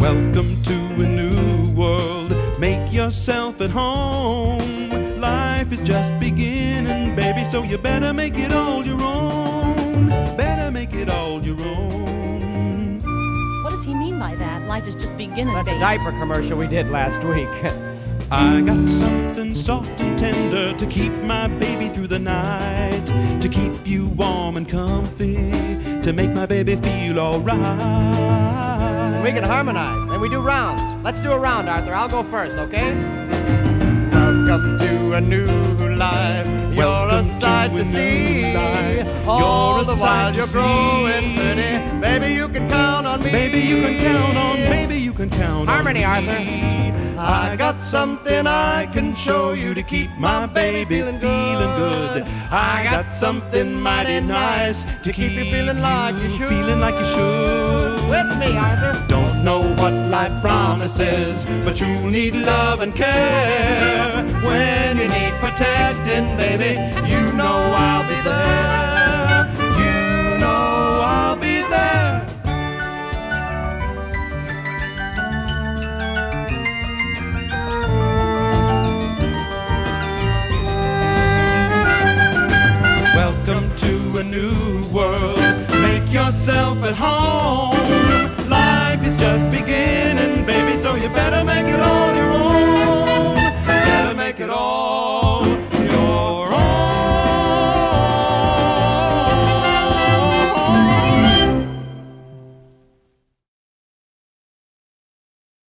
Welcome to a new world. Make yourself at home. Life is just beginning, baby, so you better make it all your own. Better make it all your own. What does he mean by that? Life is just beginning, That's baby. a diaper commercial we did last week. I got something soft and tender to keep my baby through the night, to keep you warm and comfy, to make my baby feel alright. We can harmonize, and we do rounds. Let's do a round, Arthur. I'll go first, okay? Welcome to a new life. You're a sight to see. All the while you're growing pretty. Baby, you can count on me. Baby, you can count on. Baby, you can count on Harmony, me. Arthur. I got something I can show you to keep my baby feeling good. I got something mighty nice to keep you feeling like you should. Feeling like you should. With me, Arthur. Don't know what life promises, but you'll need love and care. When you need protecting, baby, you know I'll be there. You know I'll be there. Welcome to a new world. Make yourself at home. Life is just beginning, baby, so you better make it